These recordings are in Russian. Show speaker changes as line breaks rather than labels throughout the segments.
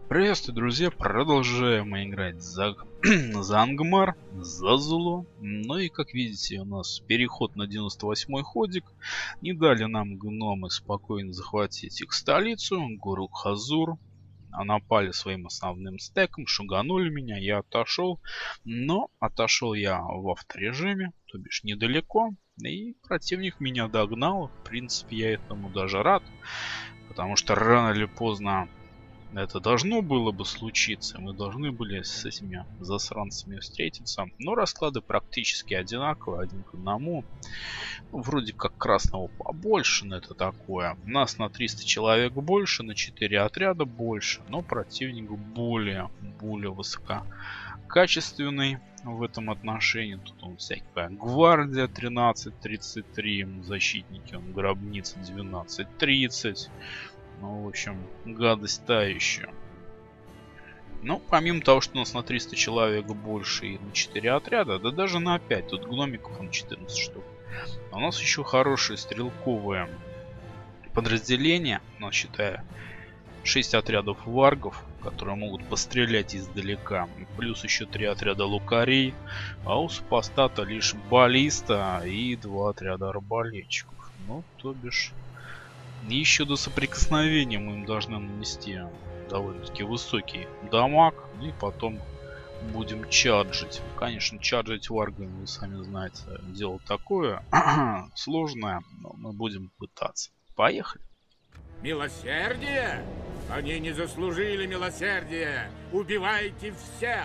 Приветствую, друзья! Продолжаем мы играть за Ангмар, за Зулу. Ну и как видите, у нас переход на 98-й ходик. Не дали нам гномы спокойно захватить их столицу, гору Хазур. А напали своим основным стеком, шуганули меня, я отошел. Но отошел я в авторежиме, то бишь недалеко. И противник меня догнал. В принципе, я этому даже рад. Потому что рано или поздно это должно было бы случиться. Мы должны были с этими засранцами встретиться. Но расклады практически одинаковые, один к одному. Ну, вроде как красного побольше, но это такое. Нас на 300 человек больше, на 4 отряда больше. Но противник более высококачественный в этом отношении. Тут он всякая гвардия 13-33, защитники, он гробница 12-30. Ну, в общем, гадость та еще. Ну, помимо того, что у нас на 300 человек больше и на 4 отряда, да даже на 5, тут гномиков он 14 штук. А у нас еще хорошие стрелковые подразделения, у нас, считая, 6 отрядов варгов, которые могут пострелять издалека. Плюс еще 3 отряда лукарей, а у супостата лишь баллиста и 2 отряда арбалетчиков. Ну, то бишь... И еще до соприкосновения мы им должны нанести довольно-таки высокий дамаг. И потом будем чаджить. Конечно, чаджить варгами, вы сами знаете, дело такое сложное. Но мы будем пытаться. Поехали.
Милосердие? Они не заслужили милосердия. Убивайте всех.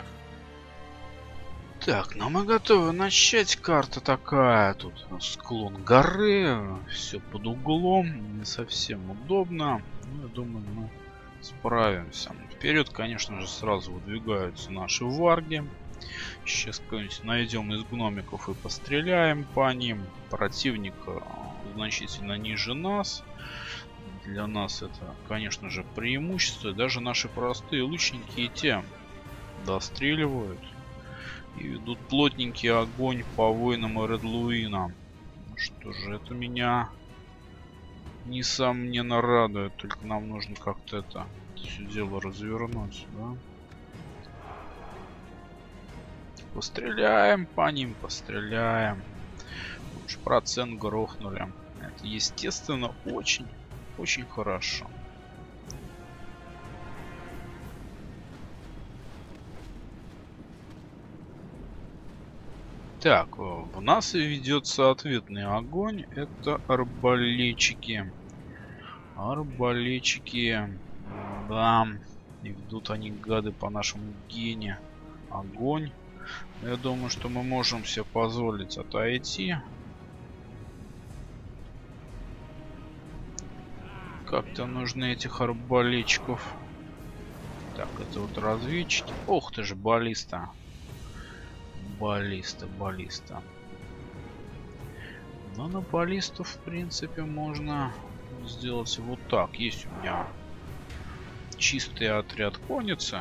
Так, ну мы готовы начать. Карта такая. Тут склон горы. Все под углом. Не совсем удобно. Ну, я думаю, мы справимся. Вперед, конечно же, сразу выдвигаются наши варги. Сейчас какой-нибудь найдем из гномиков и постреляем по ним. Противник значительно ниже нас. Для нас это, конечно же, преимущество. Даже наши простые лучники и те достреливают. И ведут плотненький огонь по воинам Редлуина. Ну что же, это меня несомненно радует. Только нам нужно как-то это все дело развернуть, да? Постреляем по ним, постреляем. Уж процент грохнули. Это, естественно, очень хорошо. Так, в нас ведется ответный огонь. Это арбалетчики. Арбалетчики. Да. И ведут они, гады, по нашему гене огонь. Я думаю, что мы можем себе позволить отойти. Как-то нужны этих арбалетчиков. Так, это вот разведчики. Ох ты же, баллиста. Баллиста. Но на баллисту, в принципе, можно сделать вот так. Есть у меня чистый отряд конницы.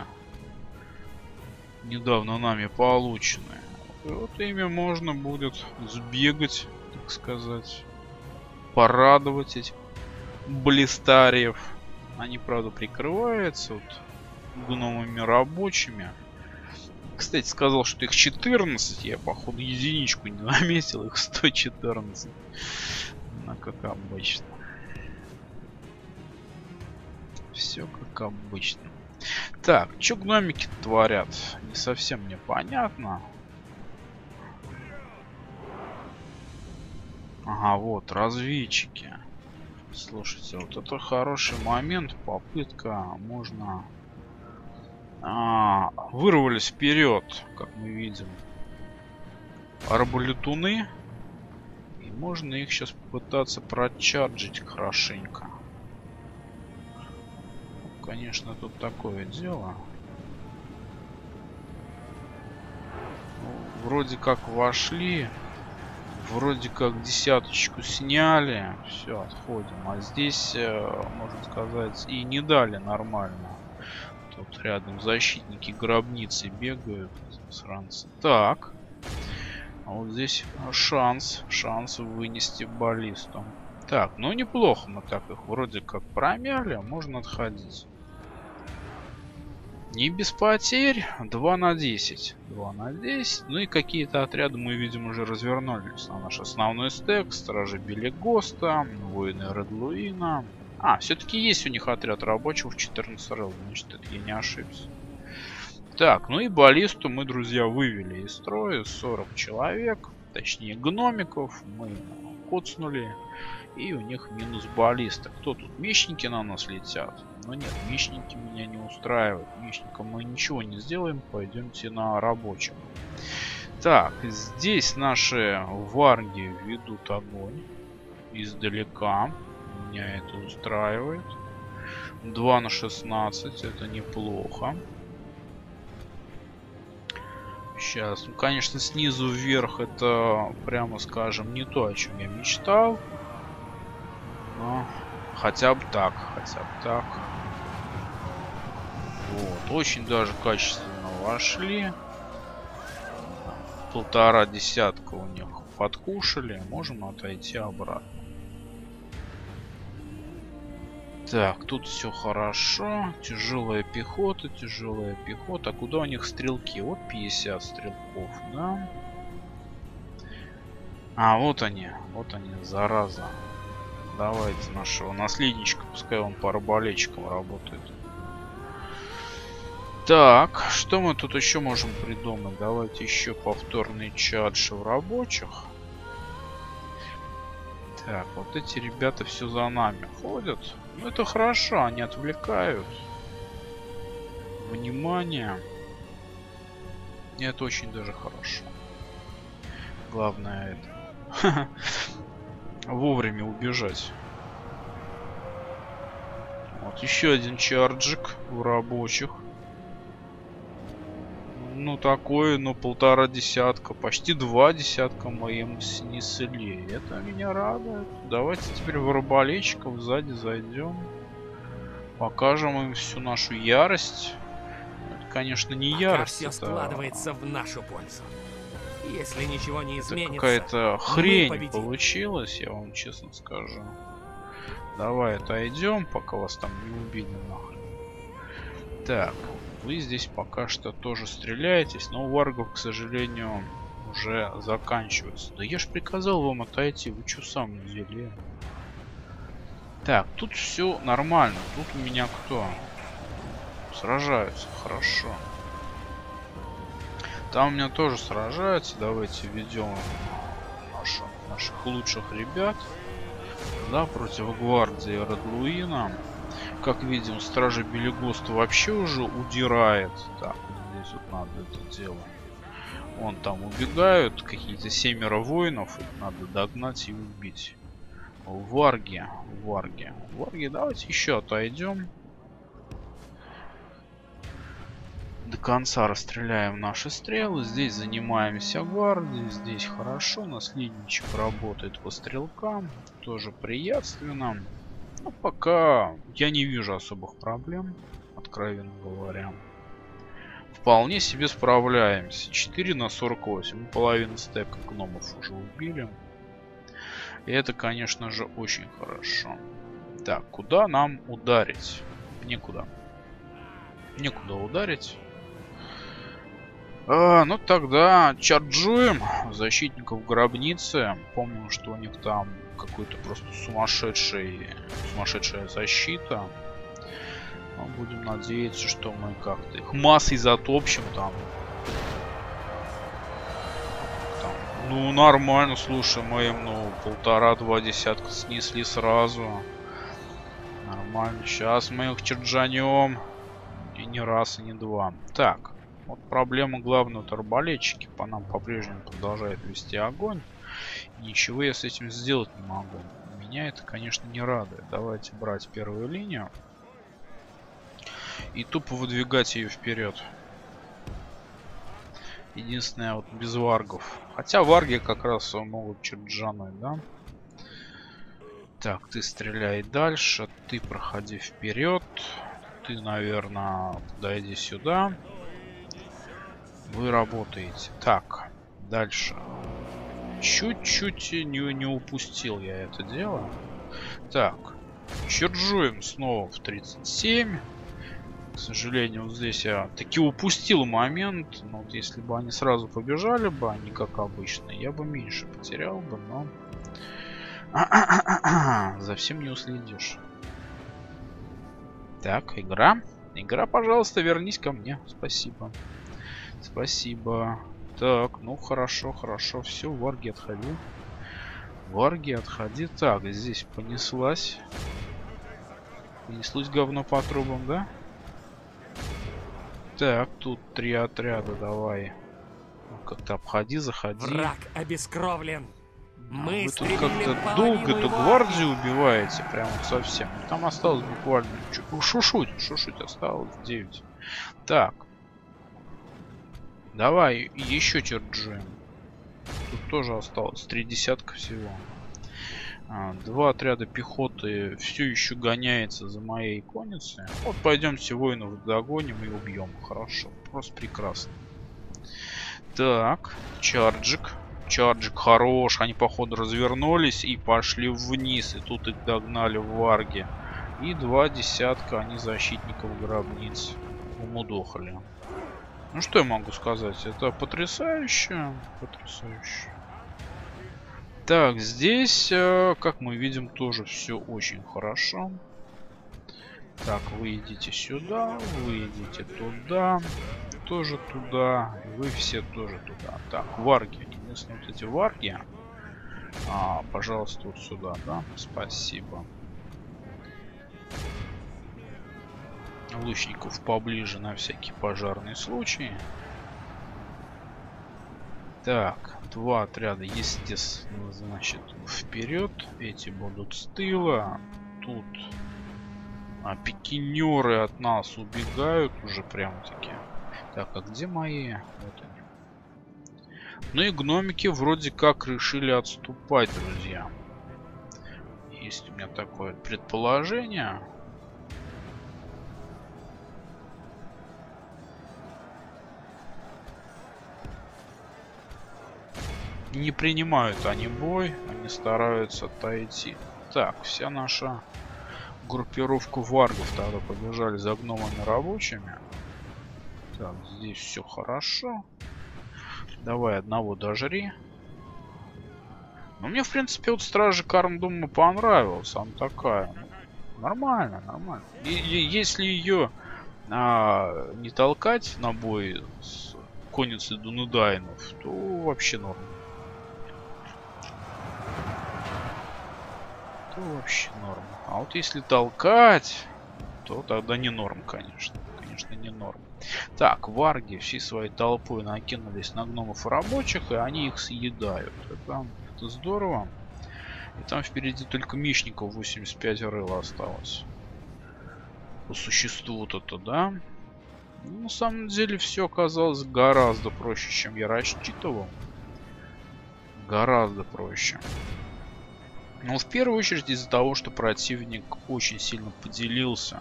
Недавно нами полученные. И вот ими можно будет сбегать, так сказать. Порадовать этих баллистариев. Они, правда, прикрываются вот гномами рабочими. Кстати, сказал, что их 14. Я, походу, единичку не заметил. Их 114. Ну, как обычно. Все как обычно. Так, что гномики творят? Не совсем мне понятно. Ага, вот, разведчики. Слушайте, вот это хороший момент. Попытка. Можно... вырвались вперед, как мы видим, арбалетуны. И можно их сейчас попытаться прочарджить хорошенько. Конечно, тут такое дело. Ну, вроде как вошли. Вроде как десяточку сняли. Все, отходим. А здесь, можно сказать, и не дали нормально. Тут рядом защитники гробницы бегают, сранцы. Так. А вот здесь шанс вынести баллисту. Так, ну неплохо мы так их вроде как промяли, а можно отходить. Не без потерь. 2 на 10. 2 на 10. Ну и какие-то отряды мы, видим, уже развернулись на наш основной стек. Стражи Белегоста, воины Редлуина. А, все-таки есть у них отряд рабочих в 14 РЛ. Значит, это я не ошибся. Так, ну и баллисту мы, друзья, вывели из строя. 40 человек. Точнее, гномиков. Мы коцнули. И у них минус баллиста. Кто тут? Мечники на нас летят? Но нет, мечники меня не устраивают. Мечникам мы ничего не сделаем. Пойдемте на рабочих. Так, здесь наши варги ведут огонь. Издалека. Меня это устраивает. 2 на 16. Это неплохо. Сейчас. Ну, конечно, снизу вверх это, прямо скажем, не то, о чем я мечтал. Но хотя бы так, Вот, очень даже качественно вошли. 1,5 десятка у них подкушали. Можем отойти обратно. Так, тут все хорошо. Тяжелая пехота, тяжелая пехота. А куда у них стрелки? Вот 50 стрелков, да? А, вот они, зараза. Давайте нашего наследничка, пускай он по арбалетчикам работает. Так, что мы тут еще можем придумать? Давайте еще повторный чадж в рабочих. Так, вот эти ребята все за нами ходят. Ну это хорошо, они отвлекают внимание. И это очень даже хорошо. Главное это вовремя убежать. Вот еще один чарджик в рабочих. Ну такой, ну 1,5 десятка, почти 2 десятка мы им снесли. Это меня радует. Давайте теперь в арбалетчиков сзади зайдем. Покажем им всю нашу ярость. Это, конечно, не ярость.
Все складывается в нашу пользу. Если ничего не изменится,
какая-то хрень получилась, я вам честно скажу. Давай отойдем, пока вас там не убили нахрен. Так, вы здесь пока что тоже стреляетесь, но у варгов, к сожалению, уже заканчивается. Да я ж приказал вам отойти, вы что сам взяли? Так, тут все нормально. Тут у меня кто? Сражаются, хорошо. Там у меня тоже сражаются. Давайте ведем наших лучших ребят. Да, против гвардии Редлуина. Как видим, стражи Белегоста вообще уже удирает. Так, здесь вот надо это дело. Вон там убегают какие-то 7 воинов. Их надо догнать и убить. Варги, давайте еще отойдем. До конца расстреляем наши стрелы. Здесь занимаемся гвардией. Здесь хорошо. Наследничек работает по стрелкам. Тоже приятственно. Но пока я не вижу особых проблем, откровенно говоря. Вполне себе справляемся. 4 на 48. Половину стека гномов уже убили. И это, конечно же, очень хорошо. Так, куда нам ударить? Некуда. Некуда ударить. Ну тогда чарджуем защитников гробницы. Помню, что у них там какой-то просто сумасшедшая защита. Но будем надеяться, что мы как-то их массой затопчем там. Ну нормально, слушай, мы им 1,5-2 десятка снесли сразу. Нормально. Сейчас мы их чарджанем. И не раз, и не два. Так. Вот проблема главная, вот арбалетчики по нам по-прежнему продолжают вести огонь. Ничего я с этим сделать не могу. Меня это, конечно, не радует. Давайте брать первую линию. И тупо выдвигать ее вперед. Единственное, вот без варгов. Хотя варги как раз могут чарджануть, да? Так, ты стреляй дальше. Ты проходи вперед. Ты, наверное, подойди сюда. Вы работаете. Так, дальше. Чуть-чуть не упустил я это дело. Так, чарджуем снова в 37. К сожалению, вот здесь я таки упустил момент. Но вот если бы они сразу побежали бы, они как обычно, я бы меньше потерял бы, но... За всем не уследишь. Так, игра. Игра, пожалуйста, вернись ко мне. Спасибо. Спасибо. Так, ну хорошо, хорошо. Все, Варги, отходи. Варги, отходи. Так, здесь понеслась. Понеслось говно по трубам, да? Так, тут 3 отряда, давай. Как-то обходи, заходи.
Враг обескровлен. Мы
Вы тут
истребили
как-то
половину
долго эту
его
гвардию
армии.
убиваете, прям вот совсем. Там осталось буквально шушуть осталось 9. Так. Давай еще черджуем. Тут тоже осталось 3 десятка всего. 2 отряда пехоты все еще гоняется за моей конницей. Вот пойдемте воинов догоним и убьем. Хорошо, просто прекрасно. Так, чарджик. Чарджик хорош. Они, походу, развернулись и пошли вниз. И тут их догнали в варге. И 2 десятка они защитников гробниц умудохали. Ну, что я могу сказать? Это потрясающе. Потрясающе. Так, здесь, как мы видим, тоже все очень хорошо. Так, вы идите сюда, вы идите туда, тоже туда, и вы все тоже туда. Так, варги. Единственное, вот эти варги. Пожалуйста, вот сюда, да? Спасибо. Лучников поближе на всякий пожарный случай. Так, 2 отряда, естественно, значит, вперед. Эти будут с тыла. Тут пикинеры от нас убегают уже прям-таки. Так, а где мои? Вот они. Ну и гномики вроде как решили отступать, друзья. Есть у меня такое предположение. Не принимают они бой, они стараются отойти. Так, вся наша группировка варгов тогда побежали за гномами рабочими. Так, здесь все хорошо. Давай одного дожри. Ну, мне, в принципе, вот Стражи Кармдума понравилась. Она такая. Нормально, нормально. И если ее не толкать на бой с конницей Дунудайнов, то вообще норм. То вообще норм. А вот если толкать, то тогда не норм, конечно. Конечно, не норм. Так, варги всей своей толпой накинулись на гномов и рабочих, и они их съедают. Это здорово. И там впереди только мечников 85 рыл осталось. По существу-то, да? Ну, на самом деле все оказалось гораздо проще, чем я рассчитывал. Гораздо проще. Но в первую очередь из-за того, что противник очень сильно поделился.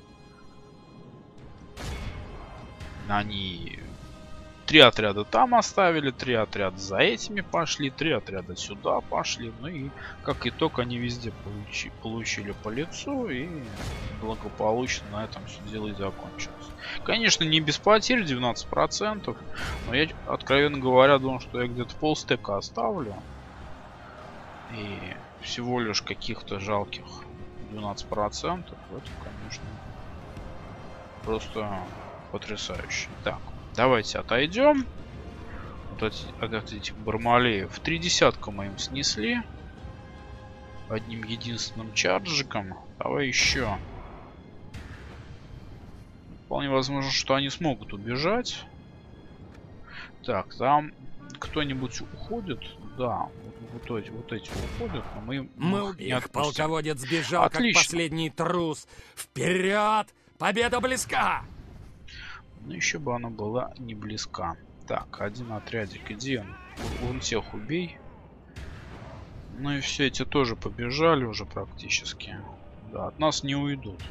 Они 3 отряда там оставили, 3 отряда за этими пошли, 3 отряда сюда пошли. Ну и как итог они везде получили по лицу, и благополучно на этом все дело и закончилось. Конечно, не без потерь, 19%, но я, откровенно говоря, думал, что я где-то полстека оставлю. И всего лишь каких-то жалких 12%. Это, конечно, просто потрясающе. Так, давайте отойдем. Вот от этих бармалеев. 3 десятка мы им снесли. Одним единственным чарджиком. Давай еще. Вполне возможно, что они смогут убежать. Так, там кто-нибудь уходит? Да, вот эти уходят, но мы
их
отпустим.
полководец сбежал,
Отлично.
как последний трус. Вперед! Победа близка!
Но еще бы она была не близка. Так, один отрядик, иди, вон всех убей. Ну и все эти тоже побежали уже практически. Да, от нас не уйдут.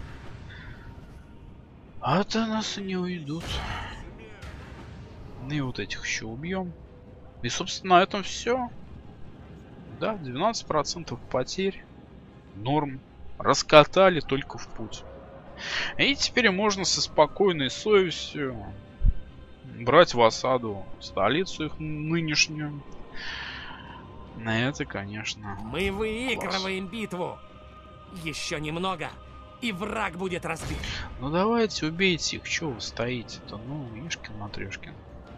От нас и не уйдут. Ну и вот этих еще убьем. И, собственно, на этом все. Да, 12% потерь. Норм. Раскатали только в путь. И теперь можно со спокойной совестью брать в осаду столицу их нынешнюю. На это, конечно,
Мы выигрываем битву. Еще немного, и враг будет разбит.
Ну давайте убейте их, чего вы стоите-то? Ну, Ишкин Матрешкин.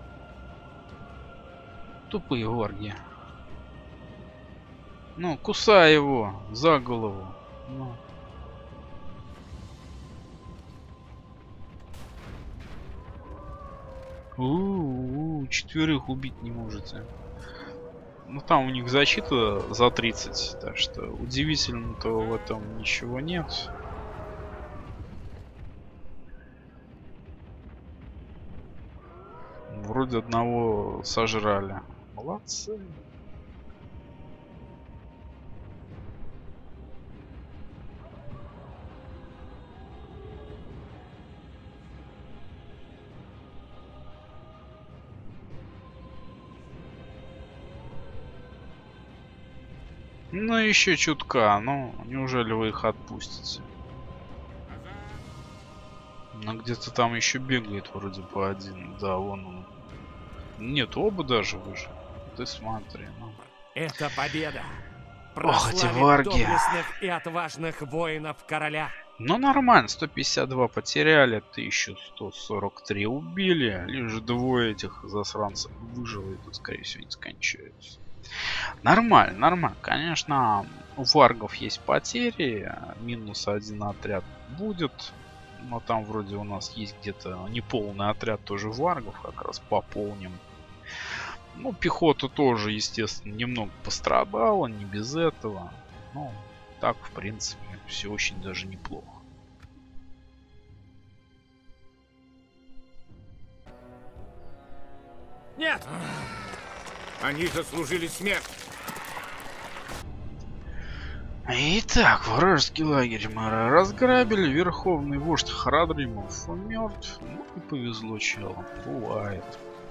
Тупые варги. Ну, кусай его за голову. Ну. Четверых убить не можете. Ну там у них защита за 30, так что удивительно-то в этом ничего нет. Вроде одного сожрали. Молодцы. Ну еще чутка, ну неужели вы их отпустите? Ну где-то там еще бегает вроде по один, да, вон он. Нет, оба даже выжили. Ты смотри, ну.
Это победа.
Ох, эти
Прославит
варги.
доблестных и отважных воинов короля.
Ну нормально, 152 потеряли, 1143 убили. Лишь двое этих засранцев выжило, и тут, скорее всего, не скончаются. Нормально, нормально. Конечно, у варгов есть потери. Минус один отряд будет. Но там вроде у нас есть где-то неполный отряд тоже варгов. Как раз пополним. Ну, пехота тоже, естественно, немного пострадала. Не без этого. Ну, так, в принципе, все очень даже неплохо.
Нет!
Они заслужили смерть.
Итак, вражеский лагерь мы разграбили. Верховный вождь Харадримов мертв. Ну, не повезло челу. Бывает.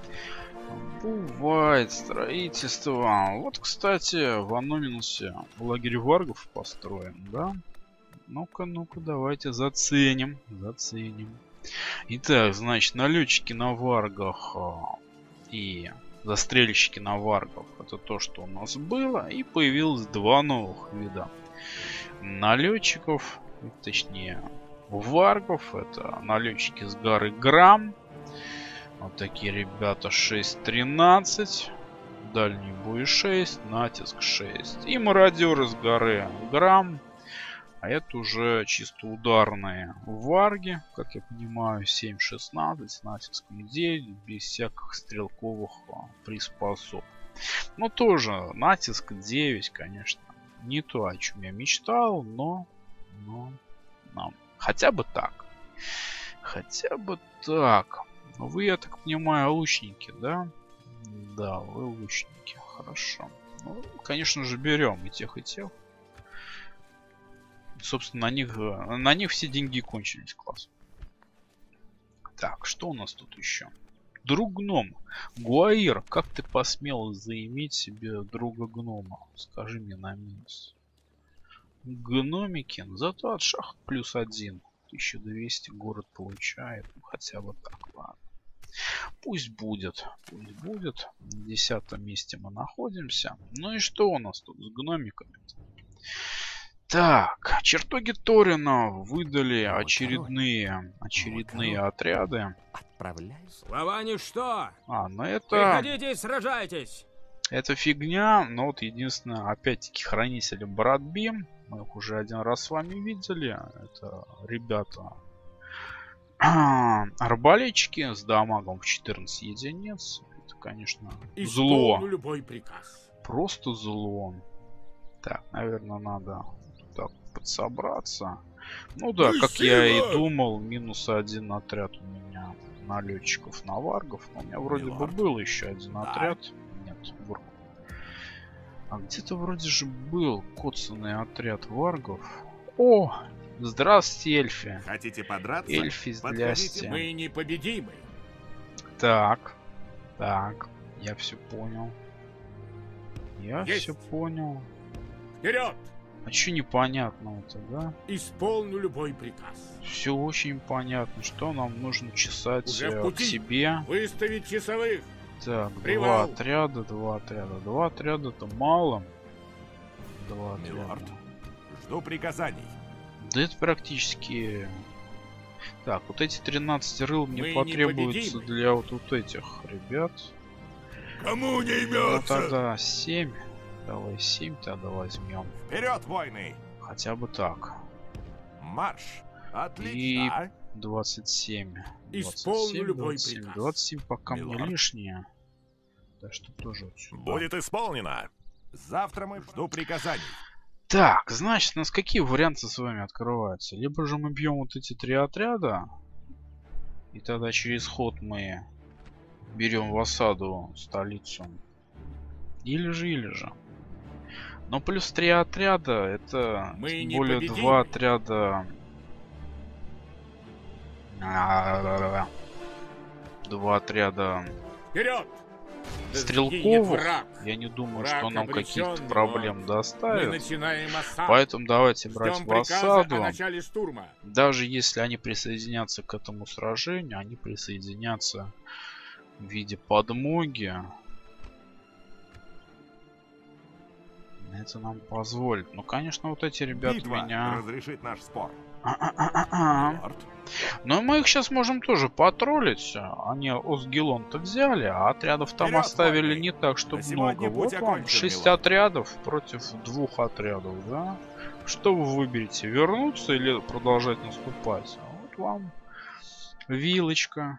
Бывает строительство. Вот, кстати, в Аноминусе лагерь варгов построен, да? Ну-ка, ну-ка, давайте заценим. Заценим. Итак, значит, налетчики на варгах и застрельщики на варгов. Это то, что у нас было. И появилось два новых вида налетчиков. Точнее, варгов. Это налетчики с горы Грам. Вот такие ребята. 6-13. Дальний бой 6. Натиск 6. И мародеры с горы Грам. А это уже чисто ударные варги, как я понимаю, 7-16 с натиском 9, без всяких стрелковых приспособ. Но тоже натиск 9, конечно, не то, о чем я мечтал, но хотя бы так. Хотя бы так. Вы, я так понимаю, лучники, да? Да, вы лучники, хорошо. Ну, конечно же, берем и тех, и тех. Собственно, на них все деньги кончились, класс. Так, что у нас тут еще? Друг гном. Гуаир, как ты посмел заиметь себе друга гнома? Скажи мне на минус. Гномики, зато от шахт +1. 1200 город получает. Ну, хотя бы так, ладно. Пусть будет. Пусть будет. На 10-м месте мы находимся. Ну и что у нас тут с гномиками-то? Так, чертоги Торина выдали очередные отряды.
Отправляюсь.
Слова ничто.
Ну это...
Приходите и сражайтесь.
Это фигня, но вот единственное, опять-таки, хранители Братбим. Мы их уже один раз с вами видели. Это ребята арбалетчики с дамагом в 14 единиц. Это, конечно, зло.
Исполню любой приказ.
Просто зло. Так, наверное, надо так подсобраться. Ну да, как я и думал, -1 отряд у меня налетчиков на варгов. Но у меня вроде бы был еще один отряд. Нет, а где-то вроде же был коцанный отряд варгов. О, здравствуйте, эльфи.
Хотите подраться?
Эльфи здрасте.
Мы непобедимы.
Так, я все понял. Я
Есть.
все понял.
Вперед!
А чё непонятно-то, да?
Исполню любой приказ.
Все очень понятно, что нам нужно чесать
Уже в
к
пути.
себе.
Выставить часовых.
Так,
Привал.
2 отряда, 2 отряда. 2 отряда-то мало. 2
Милорд,
отряда.
жду приказаний.
Да это практически... Так, вот эти 13 рыл мне
Мы
потребуются
непобедимы.
для вот этих ребят.
Кому не
Ну тогда 7. Давай 7 тогда возьмем.
Вперед, войны!
Хотя бы так.
Марш! Отлично!
27.
Исполню любой
27.
приказ.
27 пока мне
Милорд.
лишнее. Так что тоже вот сюда.
Будет исполнено! Завтра мы жду приказаний.
Так, значит, у нас какие варианты с вами открываются? Либо же мы бьем вот эти 3 отряда. И тогда через ход мы берем в осаду столицу. Или же. Но плюс 3 отряда, это
Мы
тем
не
более
победим.
2 отряда. 2 отряда
Вперед! Да сгинет
стрелковых.
враг.
Я не думаю,
Враг
что нам каких-то
обречен,
проблем
Мы
доставит.
начинаем осаду.
Поэтому давайте брать
Ждем
в
приказа
осаду.
о начале штурма.
Даже если они присоединятся к этому сражению, они присоединятся в виде подмоги. Это нам позволит. Ну, конечно, вот эти ребята
Битва
меня...
разрешит наш спор.
Но
Милорд,
мы их сейчас можем тоже потроллить. Они Осгилон-то взяли, а отрядов там
Вперед,
оставили
войны!
не так, чтобы
На сегодня
много. Вот
путь
вам
окончен,
6
милорд.
отрядов против 2 отрядов, да? Что вы выберете? Вернуться или продолжать наступать? Вот вам вилочка.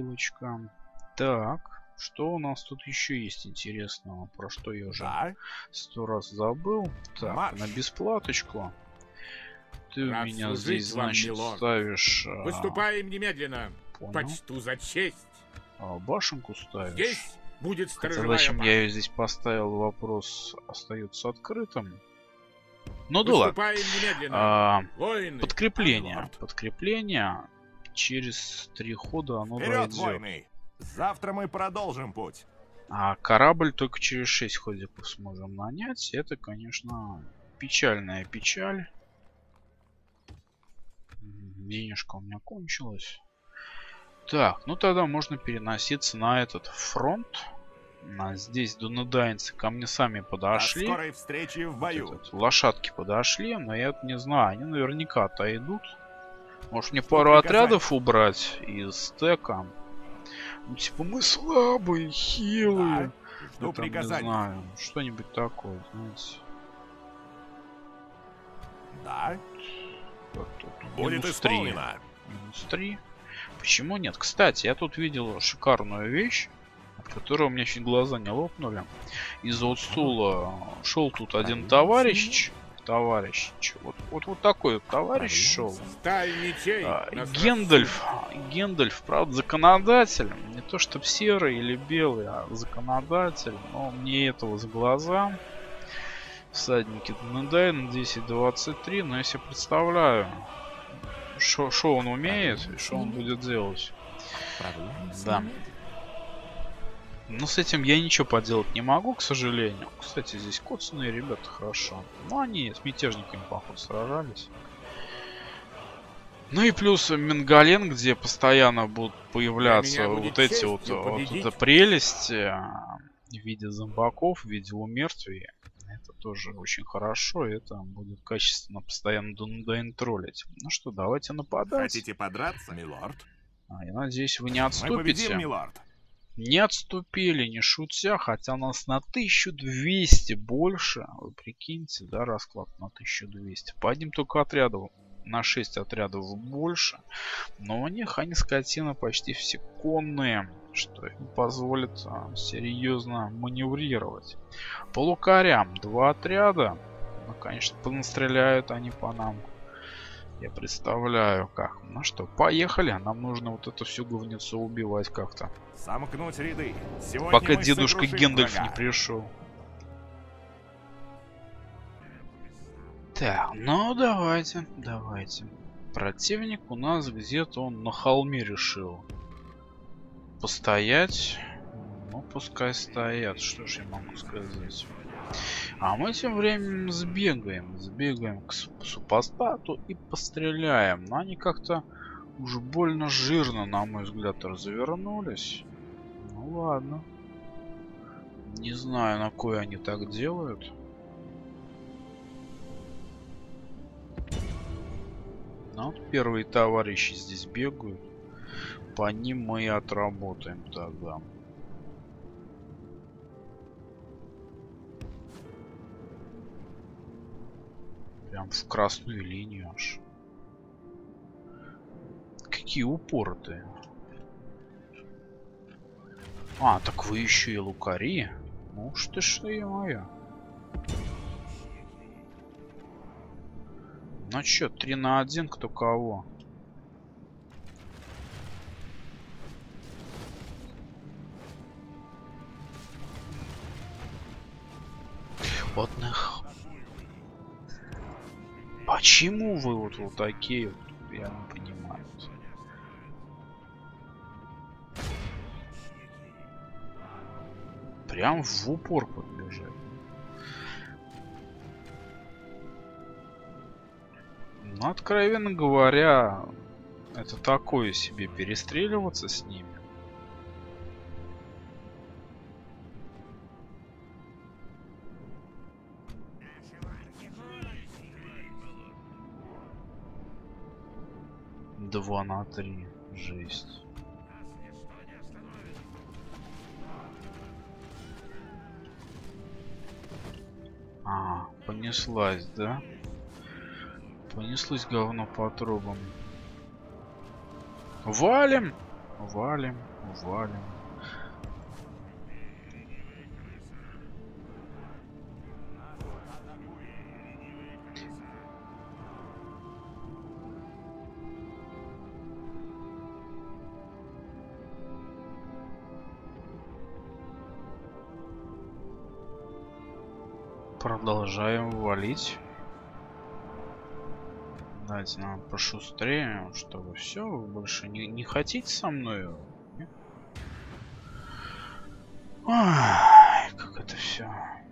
Так, что у нас тут еще есть интересного? Про что я уже
да?
100 раз забыл. Так,
Марш.
на бесплаточку. Ты у
Рад
меня
служить
здесь,
вам,
значит,
милорд.
ставишь...
Выступаем немедленно.
Понял.
Почту за честь.
Башенку ставишь.
Здесь будет
Хотя
сторожевая
зачем
башня.
я ее здесь поставил, вопрос остается открытым. Ну да ладно.
Выступаем немедленно. Воины.
Подкрепление.
Милорд.
Подкрепление. Через 3 хода оно
Вперед,
дойдет.
войны! Завтра мы продолжим путь.
А корабль только через 6 ходиков сможем нанять. Это, конечно, печальная печаль. Денежка у меня кончилась. Так, ну тогда можно переноситься на этот фронт. Здесь дунедайнцы ко мне сами
До
подошли.
скорой встречи в бою.
Лошадки подошли, но я не знаю, они наверняка отойдут. Может мне
Что
пару
приказать?
отрядов убрать из стека? Ну типа мы слабые, хилые.
Да, жду
Я там не
приказаний.
знаю, что-нибудь такое, знаете.
Да,
Вот тут.
будет
Минус 3.
исполнено.
Минус 3. Почему нет? Кстати, я тут видел шикарную вещь, от которой у меня чуть глаза не лопнули. Из Отстула шел тут один товарищ. Вот такой вот товарищ шел.
Сталь мечей. нас
Гендальф, правда, законодатель. Не то чтобы серый или белый, а законодатель. Но мне этого с глаза. Всадники Дунедайна 10-23. Но я себе представляю, что он умеет и что он будет делать. Да. Но с этим я ничего поделать не могу, к сожалению. Кстати, здесь коцаные ребята хорошо. Но они с мятежниками, походу, сражались. Ну и плюс Мингален, где постоянно будут появляться
Для меня будет
вот эти
честью
вот
победить.
эта прелесть в виде зомбаков, в виде умертвий. Это тоже очень хорошо, и это будет качественно постоянно Дунедайн троллить. Ну что, давайте нападать.
Хотите подраться, милорд?
Я надеюсь, вы не
Мы
отступите.
победим, милорд.
Не отступили, не шутя, хотя нас на 1200 больше. Вы прикиньте, да, расклад на 1200. По одним только отрядам на 6 отрядов больше. Но у них они, скотина, почти все конные, что им позволит серьезно маневрировать. По лукарям 2 отряда. Ну, конечно, понастреляют они по нам. Я представляю как. Ну что, поехали. Нам нужно вот эту всю говнецу убивать как-то.
Сомкнуть ряды. Сегодня
Пока
мы
дедушка
сокрушим
Гендальф
врага.
не пришел. Так, ну давайте. Противник у нас где-то он на холме решил постоять. Ну, пускай стоят. Что ж я могу сказать? А мы тем временем сбегаем к супостату и постреляем. Но они как-то уж больно жирно, на мой взгляд, развернулись. Ну ладно. Не знаю, на кой они так делают. Ну, вот первые товарищи здесь бегают. По ним мы и отработаем тогда. Прям в красную линию аж. Какие упоротые. А, так вы еще и лукари. Ну что ж ты моя. Ну чё, 3 на 1, кто кого? Вот нах. Почему вы вот такие вот? Я не понимаю. Прям в упор подбежать. Ну, откровенно говоря, это такое себе перестреливаться с ними. Два на 3. Жесть. А, понеслась, да? Понеслось говно по трубам. Валим! Валим, валим. Продолжаем валить. Давайте нам пошустрее, чтобы все, вы больше не хотите со мной? Ой, как это все.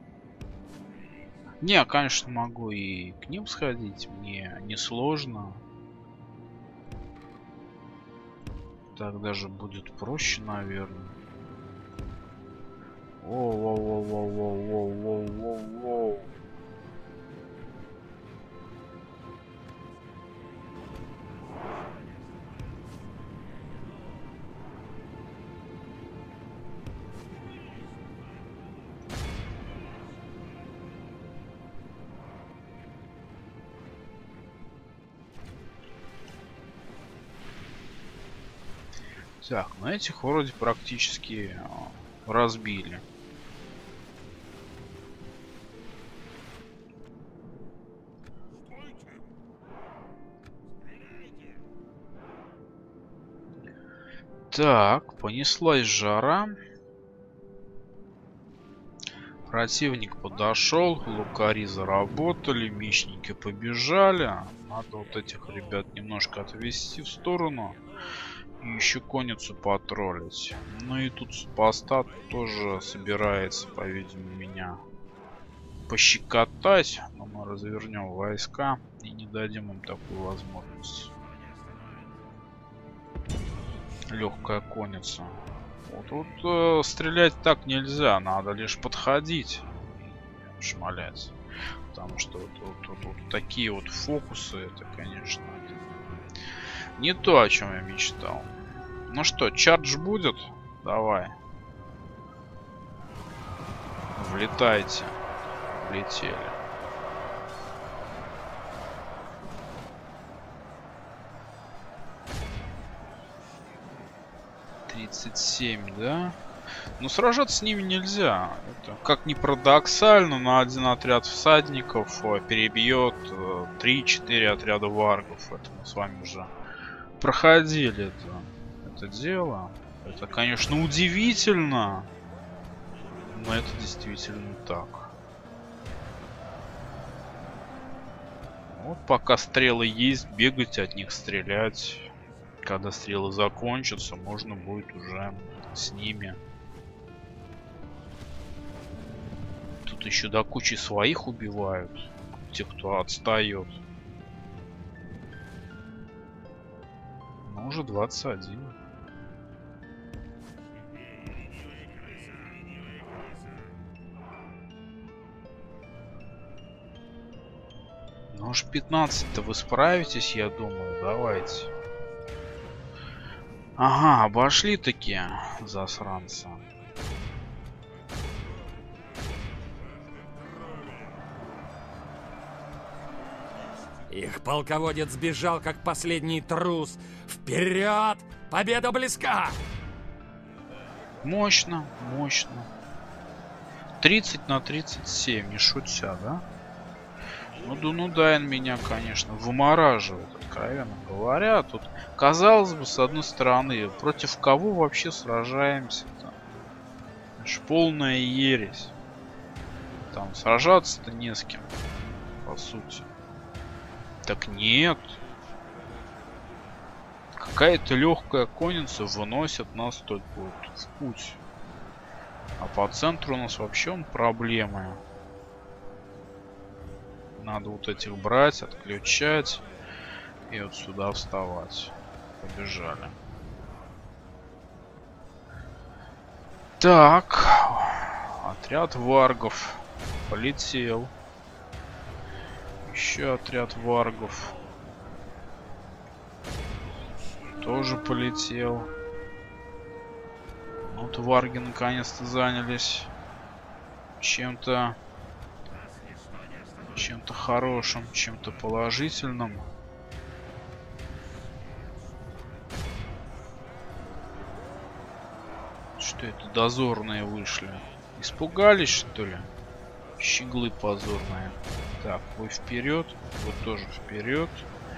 Не, конечно, могу и к ним сходить, мне не сложно. Так даже будет проще, наверное. Воу-воу-воу-воу-воу-воу-воу-воу. Так, ну этих вроде практически разбили. Так, понеслась жара. Противник подошел, лукари заработали, мечники побежали. Надо вот этих ребят немножко отвести в сторону. И еще конницу потроллить. Ну и тут супостат тоже собирается, по-видимому, меня пощекотать. Но мы развернем войска и не дадим им такую возможность. Легкая конница. Вот тут стрелять так нельзя, надо лишь подходить и шмалять. Потому что вот такие вот фокусы, это, конечно, не то, о чем я мечтал. Ну что, чардж будет? Давай. Влетайте. Влетели. «37, да? Но сражаться с ними нельзя. Это, как ни парадоксально, на один отряд всадников перебьет 3-4 отряда варгов. Это мы с вами уже проходили это дело. Это, конечно, удивительно, но это действительно так. Вот пока стрелы есть, бегать от них, стрелять. Когда стрелы закончатся, можно будет уже с ними тут Тут еще до кучи своих убивают. Те, кто отстает. Ну, уже 21. Ну уж 15-то вы справитесь, я думаю. Давайте. Ага, обошли таки засранца.
Их полководец сбежал, как последний трус. Вперед! Победа близка!
Мощно, мощно. 30 на 37, не шутя, да? Ну, Дунудайн меня, конечно, вымораживает, откровенно говоря. Тут, казалось бы, с одной стороны, против кого вообще сражаемся-то? Это ж полная ересь. Там сражаться-то не с кем, по сути. Так нет. Какая-то легкая конница выносит нас только вот в путь. А по центру у нас вообще проблемы. Надо вот этих брать, отключать. И вот сюда вставать. Побежали. Так. Отряд варгов полетел. Еще отряд варгов. Тоже полетел. Вот варги наконец-то занялись чем-то хорошим, чем-то положительным. Что это, дозорные вышли? Испугались, что ли? Щеглы позорные. Так, вы вперед, вы тоже вперед.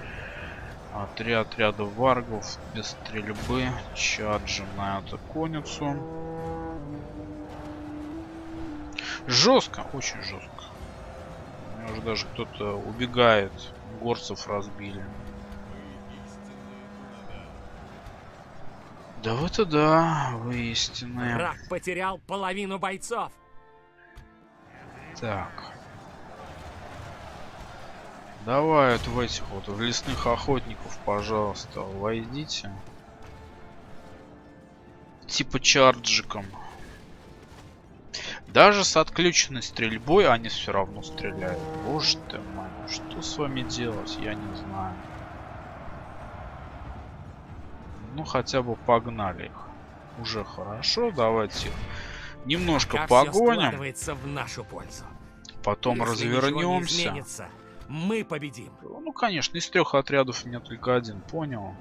Отряда варгов без стрельбы. Чаджем на эту конницу. Жестко, очень жестко. У меня уже даже кто-то убегает. Горцев разбили. Да вот и да, вы истинные.
Враг потерял половину бойцов.
Так. Давай вот в этих вот, в лесных охотников, пожалуйста, войдите. Типа чарджиком. Даже с отключенной стрельбой они все равно стреляют. Боже ты мой, что с вами делать, я не знаю. Ну хотя бы погнали их. Уже хорошо, давайте их немножко погоним.
Складывается в нашу пользу.
Потом
Если
развернемся.
ничего не изменится, мы победим.
Ну, конечно, из 3 отрядов у меня только один, понял.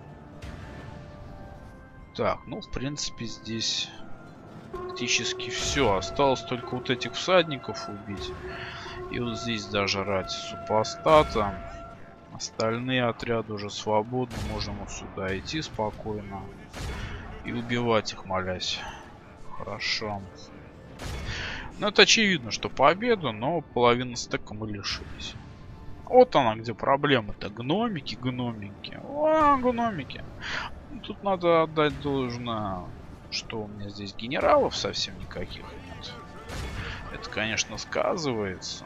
Так, ну, в принципе, здесь практически все. Осталось только вот этих всадников убить. И вот здесь даже ради супостата. Остальные отряды уже свободны. Можем вот сюда идти спокойно. И убивать их, молясь. Хорошо. Ну, это очевидно, что победа, но половину стека мы лишились. Вот она, где проблема-то. Гномики, гномики. О, гномики. Тут надо отдать должное, что у меня здесь генералов совсем никаких нет. Это, конечно, сказывается.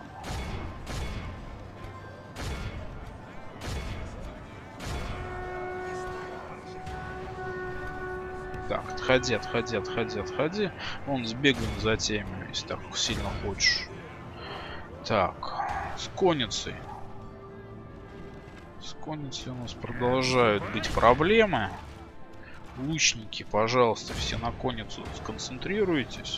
Так, отходи, отходи, отходи, отходи. Вон сбегаем за теми, если так сильно хочешь. Так, с конницей. С конницей у нас продолжают быть проблемы. Лучники, пожалуйста, все на конницу сконцентрируйтесь.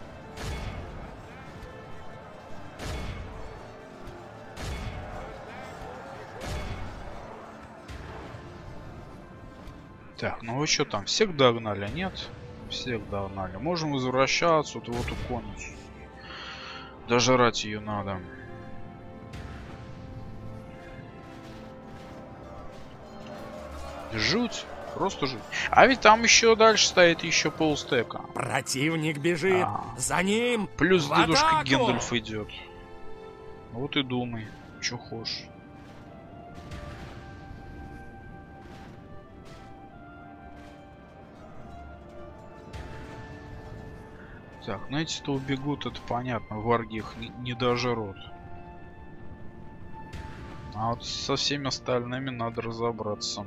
Так, ну вы что там, всех догнали, нет? Всех догнали. Можем возвращаться вот в эту конницу. Дожрать ее надо. Жуть. Просто жуть. А ведь там еще дальше стоит еще полстека.
Противник бежит. За ним.
Плюс
в
дедушка
атаку!
Гендальф идет. Вот и думай, что хочешь. Так, ну эти-то убегут, это понятно. Варги их не дожрут. А вот со всеми остальными надо разобраться.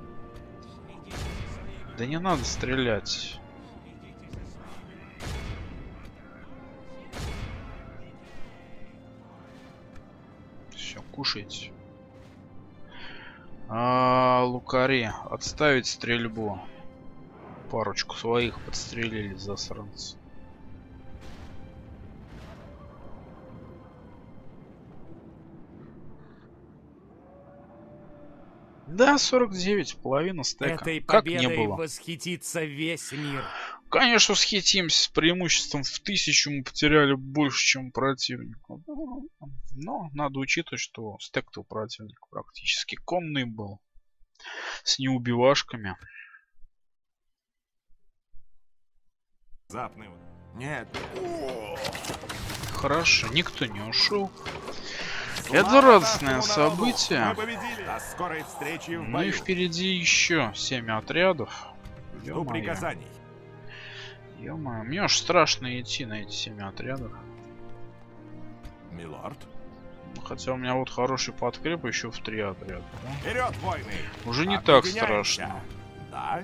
Да не надо стрелять. Все, кушайте. Лукари, отставить стрельбу. Парочку своих подстрелили, засранцы. Да, 49, половина стека.
Этой
Как не
победой
было.
восхитится весь мир.
Конечно, восхитимся. С преимуществом в 1000 мы потеряли больше, чем противник. Но надо учитывать, что стек-то у противника практически конный был. С неубивашками.
Запный. Нет.
Хорошо, никто не ушел. Это радостное событие.
Мы победили. До скорой встречи в
Ну и
бою.
впереди еще 7 отрядов.
Жду
Ё-моё.
приказаний.
Ё-моё, мне уж страшно идти на эти 7 отрядов.
Милорд.
Хотя у меня вот хороший подкреп еще в 3 отряда. Да?
Вперед, войны!
Уже не так
Объединяемся.
страшно.
Да?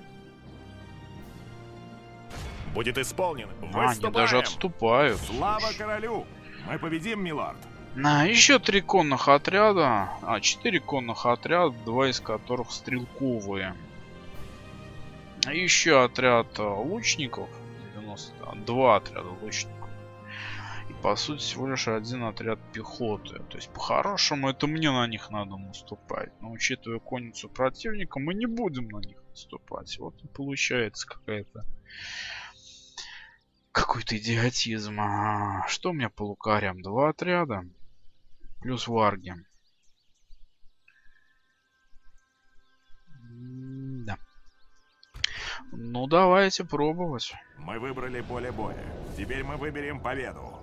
Будет исполнено.
Они даже отступают.
Слава королю! Мы победим, милорд.
Еще 3 конных отряда. 4 конных отряда, 2 из которых стрелковые. Еще отряд лучников. 2 отряда лучников. И по сути всего лишь 1 отряд пехоты. То есть по-хорошему это мне на них надо наступать. Но учитывая конницу противника, мы не будем на них наступать. Вот и получается какой-то идиотизм. Что у меня по лукарям? 2 отряда. Плюс варги. Да. Ну давайте пробовать.
Мы выбрали поле боя. Теперь мы выберем победу.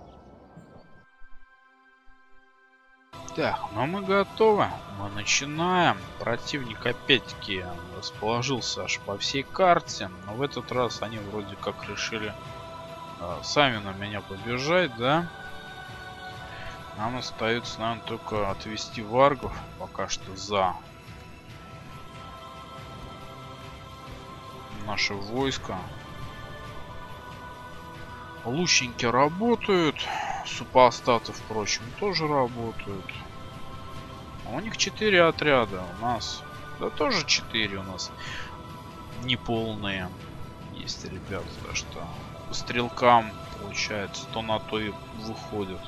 Так, ну мы готовы. Мы начинаем. Противник опять-таки расположился аж по всей карте. Но в этот раз они вроде как решили сами на меня побежать, да? Нам остается, наверное, только отвести варгов пока что за наше войско. Лучники работают. Супостаты, впрочем, тоже работают. А у них 4 отряда. У нас... Да тоже 4 у нас. Неполные есть, ребята. Так что по стрелкам, получается, то на то и выходит.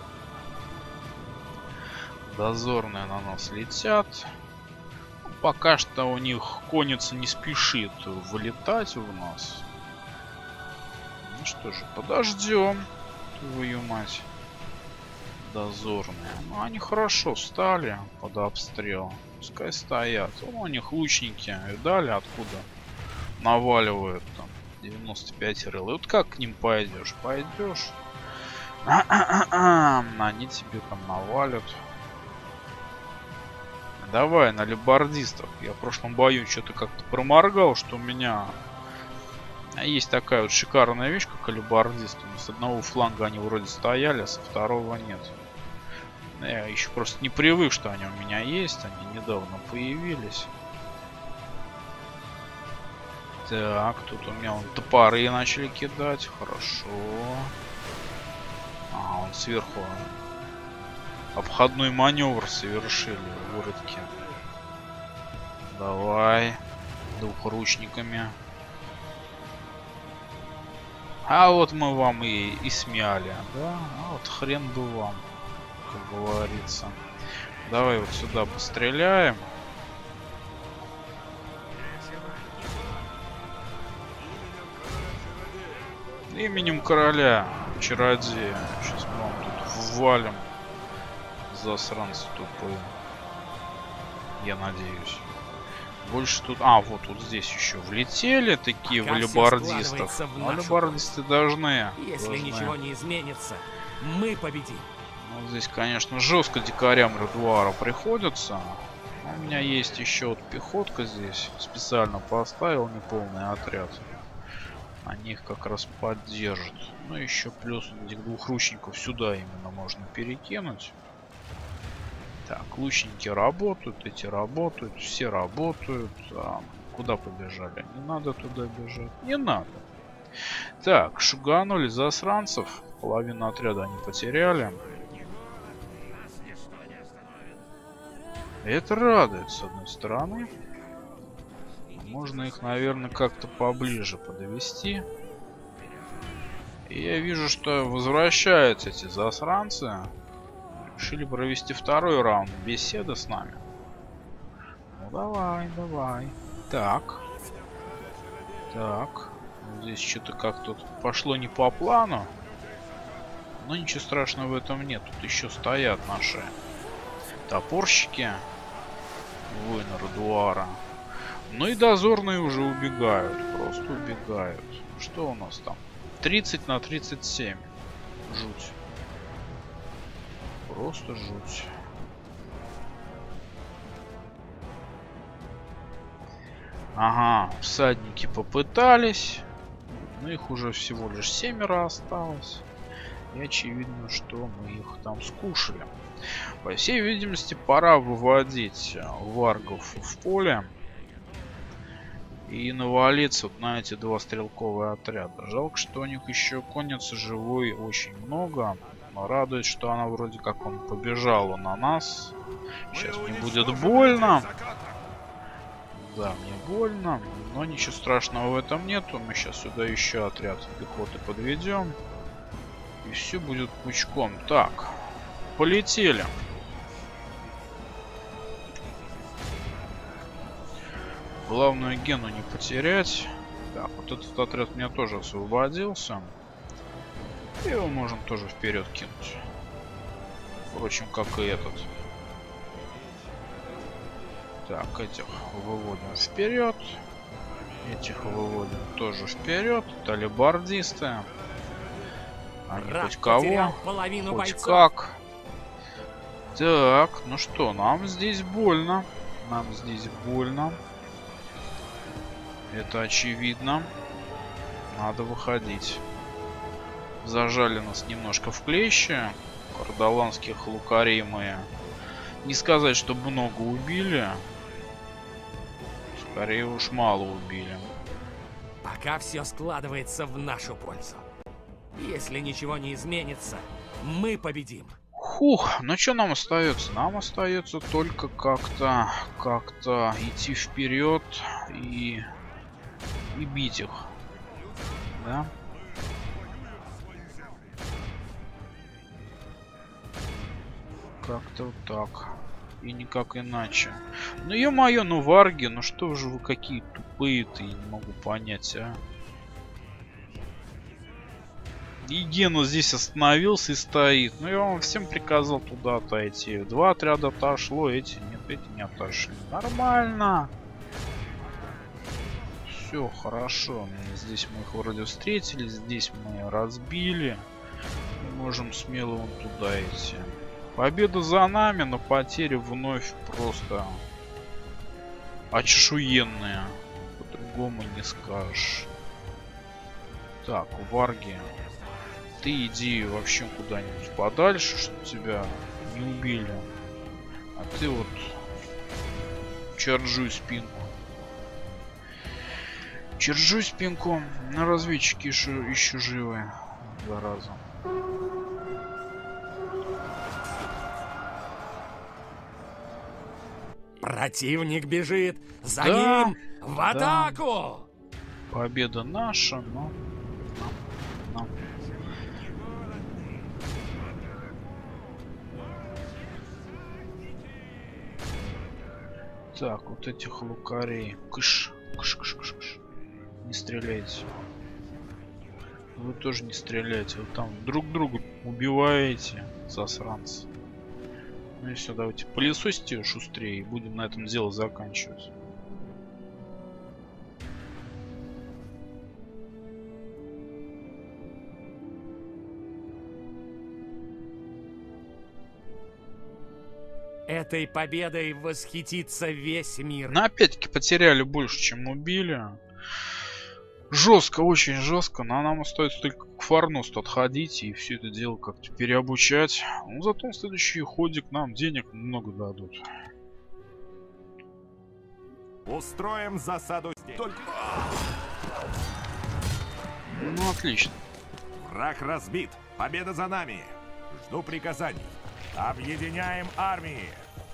Дозорные на нас летят. Пока что у них конница не спешит вылетать в нас. Ну что же, подождем. Твою мать. Дозорные. Ну, они хорошо встали под обстрел. Пускай стоят. У них лучники. Видали, откуда наваливают там 95 рыл. И вот как к ним пойдешь? Пойдешь. Они тебе там навалят. Давай на лебардистов. Я в прошлом бою что-то как-то проморгал, что у меня есть такая вот шикарная вещь, как алебардист. С одного фланга они вроде стояли, а со второго нет. Я еще просто не привык, что они у меня есть. Они недавно появились. Так, тут у меня вон топоры начали кидать. Хорошо. Он сверху обходной маневр совершили, выродки. Давай. Двухручниками. А вот мы вам и смяли, да? А вот хрен бы вам, как говорится. Давай вот сюда постреляем. Именем короля, чародея. Сейчас мы вам тут ввалим. Засранцы тупые. Я надеюсь. Больше тут... вот здесь еще влетели такие в алебардистов. Алебардисты должны.
Если ничего не изменится, мы победим.
Ну, здесь, конечно, жестко дикарям Редуара приходится. У меня есть еще вот пехотка здесь. Специально поставил неполный отряд. Они их как раз поддержат. Ну, еще плюс этих двух лучников сюда именно можно перекинуть. Так, лучники работают, эти работают, все работают. Куда побежали? Не надо туда бежать. Не надо. Так, шуганули засранцев. Половину отряда они потеряли. Это радует, с одной стороны. Можно их, наверное, как-то поближе подвести. И я вижу, что возвращаются эти засранцы. Решили провести второй раунд беседы с нами. Ну давай, давай. Так. Так. Здесь что-то как-то пошло не по плану. Но ничего страшного в этом нет. Тут еще стоят наши топорщики. Воины Радуара. Ну и дозорные уже убегают. Просто убегают. Что у нас там? 30 на 37. Жуть. Просто жуть. Ага, всадники попытались. Но их уже всего лишь 7 осталось. И очевидно, что мы их там скушали. По всей видимости, пора выводить варгов в поле. И навалиться вот на эти два стрелковые отряда. Жалко, что у них еще конницы живой очень много. Но радует, что она вроде как он побежала на нас. Сейчас мне будет больно. Да, мне больно. Но ничего страшного в этом нету. Мы сейчас сюда еще отряд пехоты подведем. И все будет пучком. Так, полетели. Главную Гену не потерять. Так, вот этот отряд у меня тоже освободился. Его можем тоже вперед кинуть. Впрочем, как и этот. Так, этих выводим вперед. Этих выводим тоже вперед. Талибардисты. Они хоть кого, хоть как. Так, ну что, нам здесь больно. Нам здесь больно. Это очевидно. Надо выходить. Зажали нас немножко в клещи. Кардаланских лукарей мы, не сказать, что много убили. Скорее уж мало убили.
Пока все складывается в нашу пользу. Если ничего не изменится, мы победим.
Хух, ну что нам остается? Нам остается только как-то идти вперед и бить их. Да? Как-то вот так. И никак иначе. Ну ё-моё, ну варги, ну что же вы какие тупые-то, я не могу понять, а. И Гена здесь остановился и стоит. Ну я вам всем приказал туда отойти. Два отряда отошло, эти нет, эти не отошли. Нормально. Все хорошо. Здесь мы их вроде встретили, здесь мы разбили. Мы можем смело вон туда идти. Победа за нами, но потери вновь просто очешуенные. По-другому не скажешь. Так, варги. Ты иди вообще куда-нибудь подальше, чтобы тебя не убили. А ты вот чарджуй спинку. Чарджуй спинку. На разведчики еще живы. Зараза.
Противник бежит! За
Да,
ним! В атаку!
Победа наша, но... Так, вот этих лукарей. Кыш, кыш, кыш, кыш, кыш. Не стреляйте. Вы тоже не стреляйте. Вы там друг друга убиваете, засранцы. Ну и все, давайте пылесосите шустрее и будем на этом дело заканчивать.
Этой победой восхитится весь мир.
Но опять-таки потеряли больше, чем убили. Жестко, очень жестко, но нам остается только к Фарносту отходить и все это дело как-то переобучать. Ну, зато в следующий ходик нам денег много дадут.
Устроим засаду здесь. Только...
Ну, отлично.
Враг разбит. Победа за нами. Жду приказаний. Объединяем армии.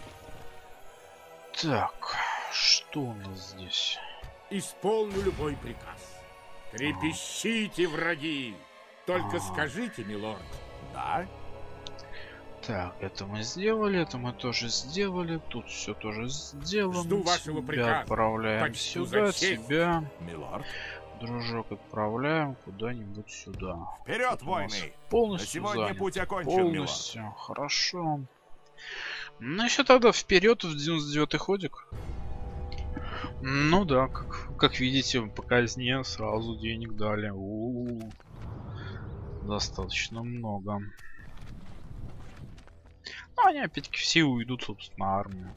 Так, что у нас здесь?
Исполню любой приказ. Трепещите, враги! Только скажите, милорд.
Да?
Так, это мы сделали, это мы тоже сделали, тут все тоже сделано.
Жду вашего приказа.
Отправляем
Почту
сюда,
за честь.
тебя,
Милорд.
дружок, отправляем куда-нибудь сюда.
Вперед,
Тут у нас
войны! На
полностью
сегодня
занят.
путь окончен,
Полностью, хорошо. Ну еще тогда вперед в 99-й ходик. Ну да, как видите, по казне сразу денег дали. Достаточно много. Но они опять-таки все уйдут, собственно, на армию.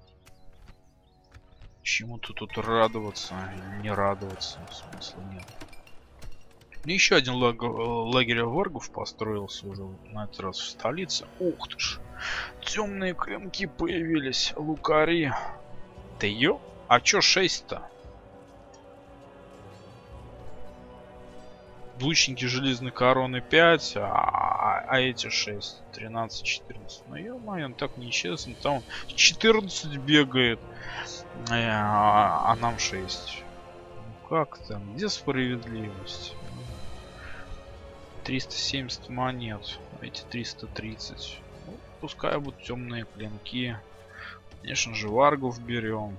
Чему-то тут радоваться или не радоваться, смысла нет. Еще один лагерь варгов построился уже на этот раз в столице. Ух ты ж! Темные клинки появились, лукари. Ты ё? А чё 6-то? Лучники железной короны 5, а эти 6. 13-14. Ну ё-моё, так нечестно. Там 14 бегает, а нам 6. Ну как там? Где справедливость? 370 монет. Эти 330. Ну, пускай будут темные клинки. Конечно же, варгов берем.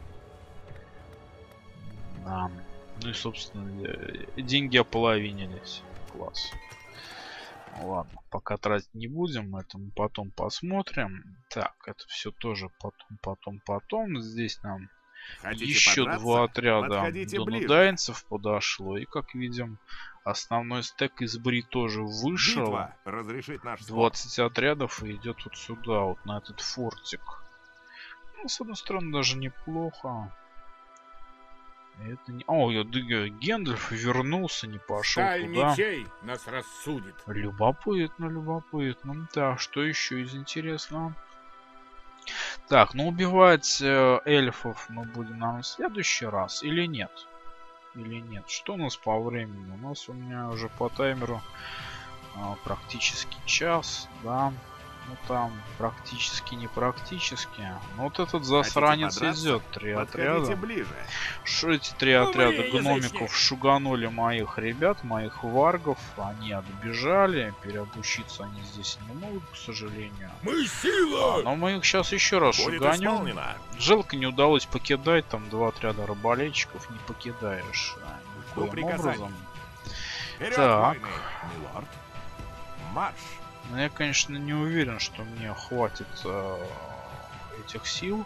Да. Ну и, собственно, деньги ополовинились. Класс. Ладно, пока тратить не будем, это мы потом посмотрим. Так, это все тоже потом. Здесь нам еще два отряда донудайнцев подошло. И, как видим, основной стек из Бри тоже вышел. 20 отрядов и идет вот сюда, вот на этот фортик. Ну, с одной стороны, даже неплохо. Это не... О, Гендальф вернулся, не пошел
Сталь
туда.
мечей нас рассудит.
Любопытно. Так, что еще из интересного? Так, ну убивать эльфов мы будем, наверное, в следующий раз или нет? Что у нас по времени? У меня уже по таймеру практически час, да. Ну там практически не практически. Ну вот этот засранец идет. 3 отряда. Что эти 3 отряда гномиков шуганули моих ребят, моих варгов. Они отбежали. Переобучиться они здесь не могут, к сожалению.
Мы сила!
Но мы их сейчас еще раз шуганем. Жалко, не удалось покидать. Там 2 отряда арбалетчиков не покидаешь никоим образом. Так.
Марш!
Но я, конечно, не уверен, что мне хватит этих сил.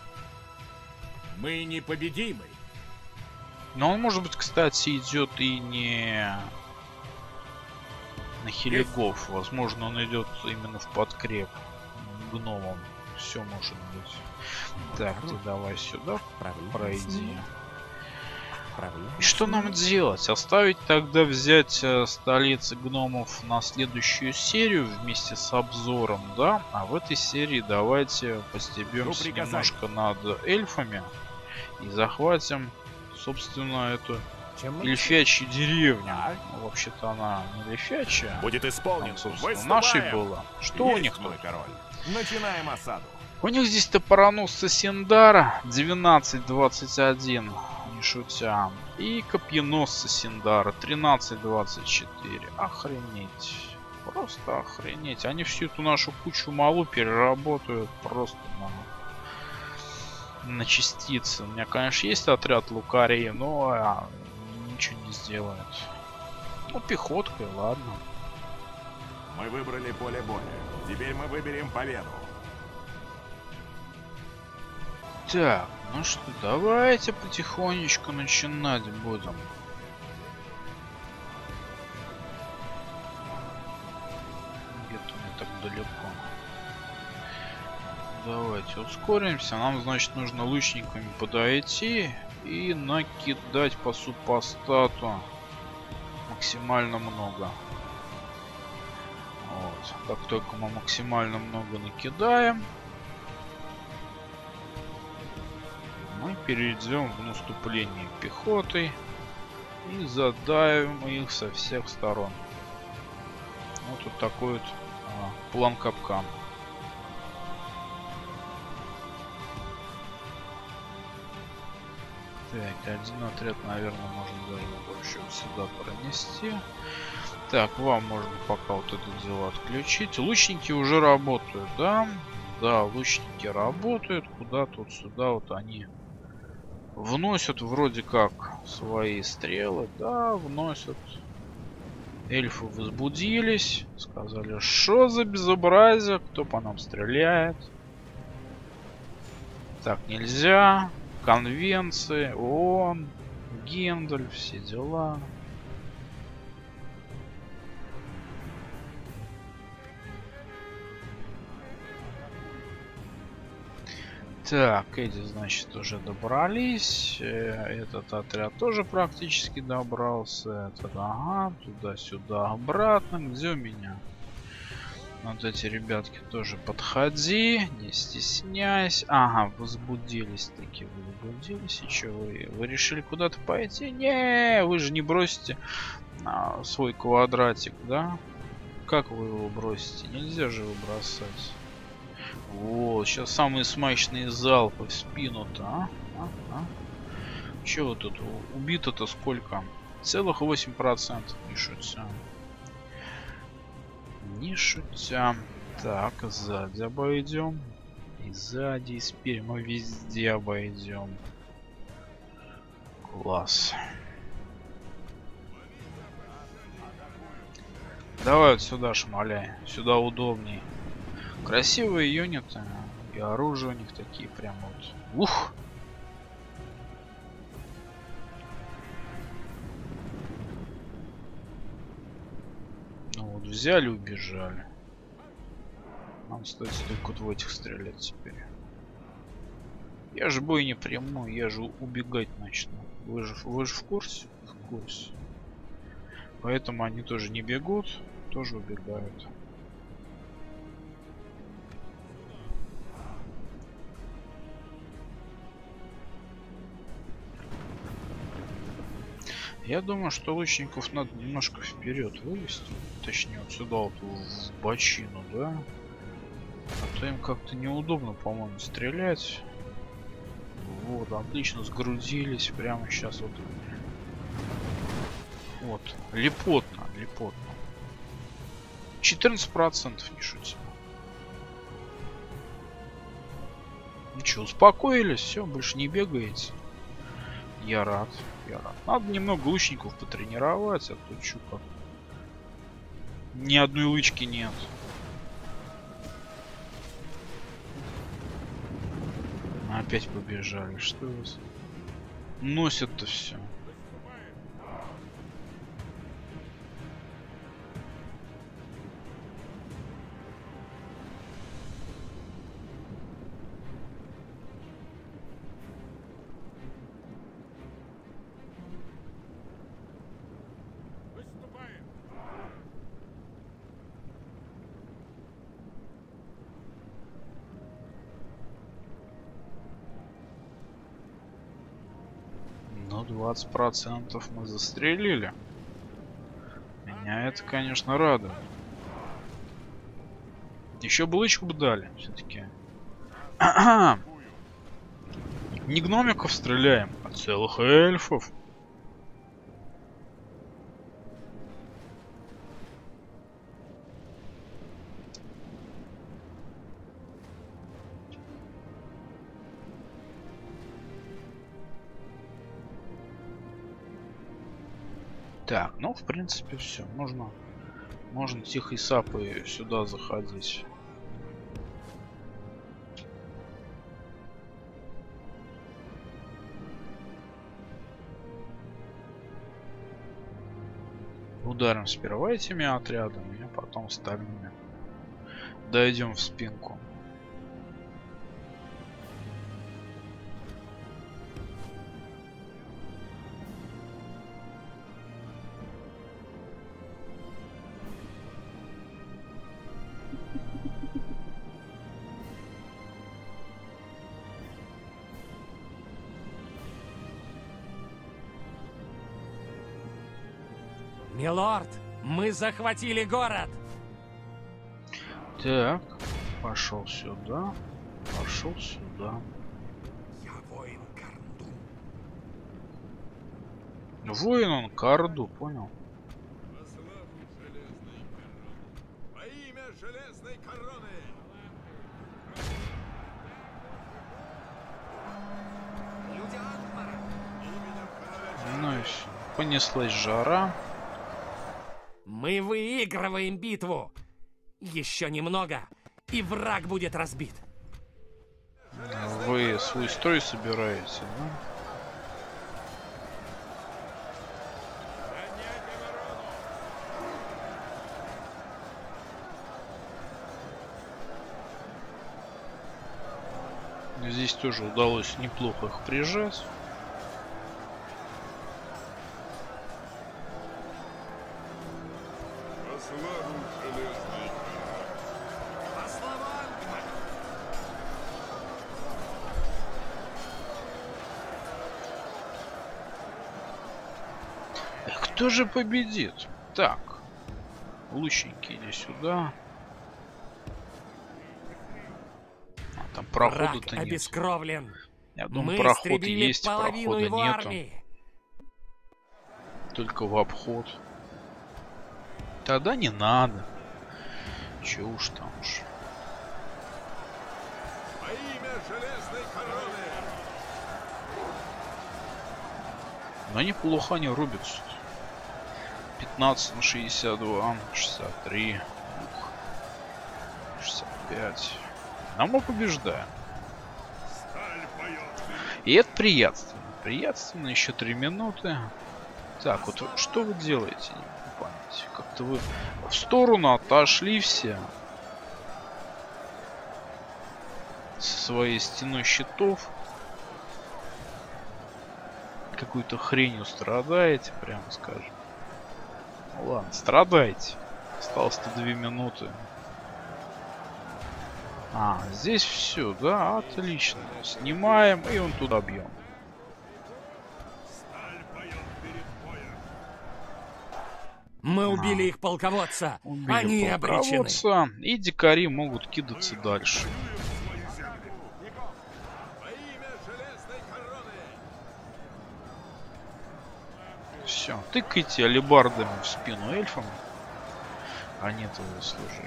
Мы непобедимы.
Но он, может быть, кстати, идет и не на хилигов. Возможно, он идет именно в подкреп гномом. Все может быть. Так, ты давай сюда пройди. И что нам делать? Оставить тогда взять столицы гномов на следующую серию вместе с обзором, да? А в этой серии давайте постебемся немножко над эльфами и захватим, собственно, эту эльфячью деревню. Ну, вообще-то она не эльфячья.
Будет исполнен.
Там, собственно, нашей была. Что у них тут?
Король. Начинаем осаду.
У них здесь топороносцы Синдара 12-21. Шутя. И копьеносцы Синдара 13-24. Охренеть. Просто охренеть. Они всю эту нашу кучу малу переработают просто на частицы. У меня, конечно, есть отряд лукарей, но ничего не сделает. Ну, пехоткой, ладно.
Мы выбрали поле боя. Теперь мы выберем победу.
Так, ну что, давайте потихонечку начинать будем. Где-то не так далеко. Давайте ускоримся. Нам, значит, нужно лучниками подойти. И накидать по супостату максимально много. Вот. Как только мы максимально много накидаем, мы перейдем в наступление пехотой и задавим их со всех сторон. Вот тут такой вот план капкан. Так, один отряд, наверное, можно даже больше сюда пронести. Так, вам можно пока вот это дело отключить. Лучники уже работают, да? Да, лучники работают. Куда-то вот сюда вот они вносят вроде как свои стрелы. Да, вносят. Эльфы возбудились. Сказали, что за безобразие? Кто по нам стреляет? Так, нельзя. Конвенции, ООН, Гендальф, все дела. Так, эти, значит, уже добрались. Этот отряд тоже практически добрался. Этот, ага, туда-сюда, обратно. Где у меня? Вот эти ребятки тоже подходи, не стесняйся. Ага, возбудились таки, возбудились. И что, вы решили куда-то пойти? Не, вы же не бросите свой квадратик, да? Как вы его бросите? Нельзя же его бросать. Вот, сейчас самые смачные залпы в спину-то, Чего тут? Убито-то сколько? Целых 8%, не шутя. Не шутя. Так, сзади обойдем. И сзади, и теперь мы везде обойдем. Класс. Давай вот сюда шмаляй. Сюда удобней. Красивые юниты. И оружие у них такие прям вот. Ух! Взяли, убежали. Нам, кстати, только вот в этих стрелять теперь. Я же бой не приму, я же убегать начну. Вы же в курсе? В курсе. Поэтому они тоже не бегут, тоже убегают. Я думаю, что лучников надо немножко вперед вывести. Точнее, вот сюда вот в бочину, да? А то им как-то неудобно, по-моему, стрелять. Вот, отлично сгрузились. Прямо сейчас вот. Вот. Лепотно, лепотно. 14% не шутим. Ну что, успокоились, все, больше не бегаете. Я рад, я рад. Надо немного лучников потренировать, а то что как. Ни одной лычки нет. Опять побежали. Что вас носят-то все? Ну, 20% мы застрелили. Меня это, конечно, радует. Еще бы лычку бы дали, все-таки. Не гномиков стреляем, а целых эльфов. Так, ну в принципе все. Можно тихой сапой сюда заходить. Ударим сперва этими отрядами, а потом остальными. Дойдем в спинку.
Милорд, мы захватили город!
Так, пошел сюда. Пошел сюда.
Я воин Карду.
Воин он Карду, понял?
Во имя железной короны!
Ну и все. Понеслась жара.
Мы выигрываем битву! Еще немного, и враг будет разбит.
Вы свой строй собираете, да? Здесь тоже удалось неплохо их прижать.
Во славу железной
Кто же победит? Так, лучники, иди сюда. А, там прохода-то нет.
Обескровлен.
Я думаю,
Мы
проход
истребили
есть,
половину
прохода
его
нету.
армии.
Только в обход. Тогда не надо. Че уж там уж.
во имя железной короны!
Но неплохо они рубятся. 15 на 62, 63, 65. А мы побеждаем.
Сталь поет!
И это приятственно. Приятственно, еще 3 минуты. Так, вот что вы делаете? Не могу понять. Как-то вы в сторону отошли все. Со своей стеной щитов. Какой-то хренью страдаете, прямо скажем. Ну ладно, страдайте. Осталось-то 2 минуты. А, здесь все, да, отлично. Снимаем и он туда бьем.
Сталь поет перед боем!
Мы убили их полководца.
Убили
Они обречены.
полководца, и дикари могут кидаться дальше.
Во имя железной короны!
Все, тыкайте алебардами в спину эльфам. Они этого заслужили.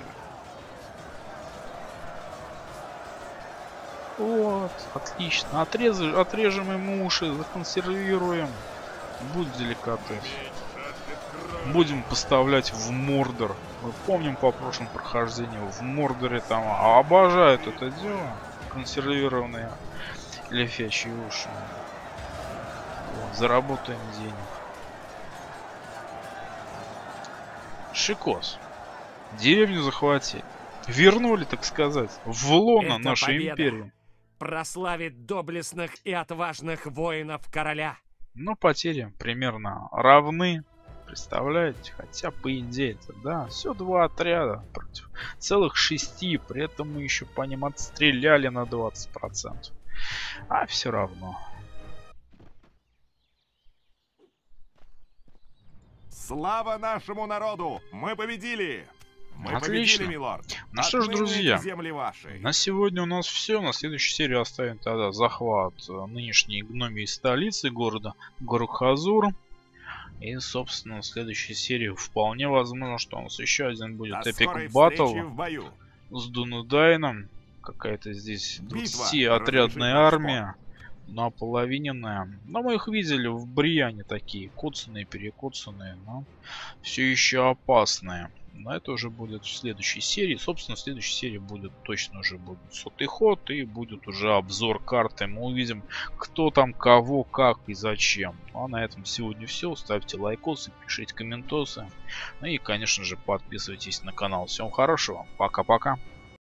Вот, отлично. Отрежем ему уши, законсервируем. Будет деликатес. Будем поставлять в Мордор. Мы помним по прошлому прохождению. В Мордоре там обожают это дело. Консервированные лефячие уши. Вот, заработаем денег. Шикос. Деревню захватили. Вернули, так сказать, в лоно
Это
нашей
победа.
империи.
Прославит доблестных и отважных воинов короля.
Но потери примерно равны. Представляете? Хотя по идее это, да, все 2 отряда против целых 6. При этом мы еще по ним отстреляли на 20%. А все равно.
Слава нашему народу! Мы победили! Мы
Отлично.
победили, милорд!
Ну что ж,
Отныне
друзья,
эти земли ваши.
на сегодня у нас все. На следующей серии оставим тогда захват нынешней гномии столицы города Горхазур. И, собственно, в следующей серии вполне возможно, что у нас еще один будет
До скорой
эпик баттл
встречи в бою.
с Дунудайном. Какая-то здесь
Битва
20-отрядная
разрешит
армия. Наполовиненная. Но мы их видели в Бриане такие. Коцанные, перекоцанные. Но все еще опасные. Но это уже будет в следующей серии. Собственно, в следующей серии будет точно уже будет 100-й ход. И будет уже обзор карты. Мы увидим, кто там, кого, как и зачем. А на этом сегодня все. Ставьте лайкосы, пишите комментосы. Ну и, конечно же, подписывайтесь на канал. Всем хорошего. Пока-пока.